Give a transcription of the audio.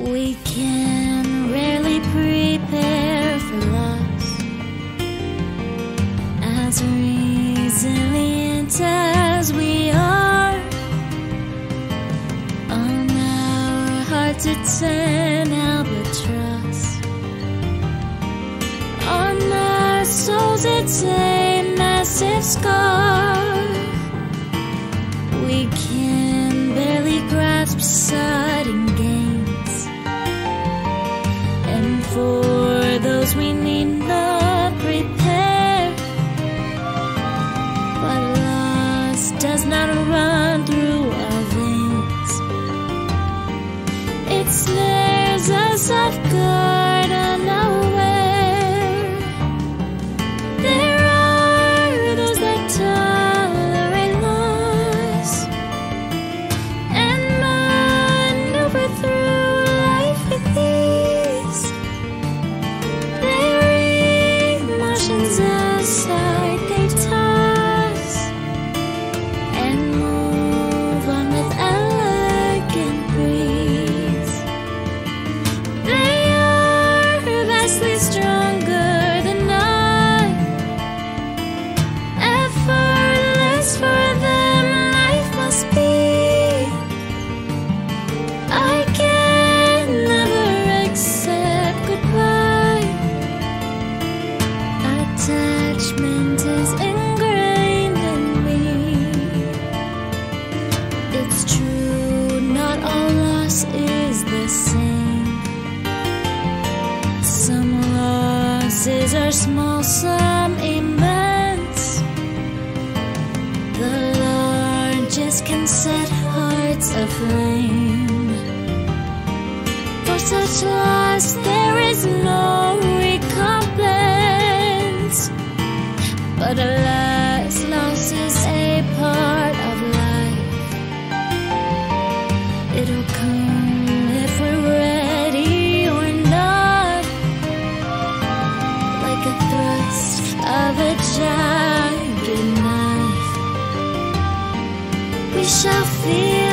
We can rarely prepare for loss, as resilient as we are. On our hearts it's an albatross, on our souls it's a massive scar. We can barely grasp sudden gains, and for those we need not prepare. But loss does not run through our veins. It snares us off guard, unaware. There are those that tolerate loss and maneuver through life with ease. They wring emotions aside, they toss and move on with elegant breeze. They are vastly stronger than I. Effortless for them life must be. I can never accept goodbye. Attachment is engrained in me. It's true, not all loss is the same. Some losses are small, some immense. The largest can set hearts aflame. For such loss there is no recompense. But alas, loss is a part of life. It'll come if we're ready or not, like a thrust of a jagged knife. We shall feel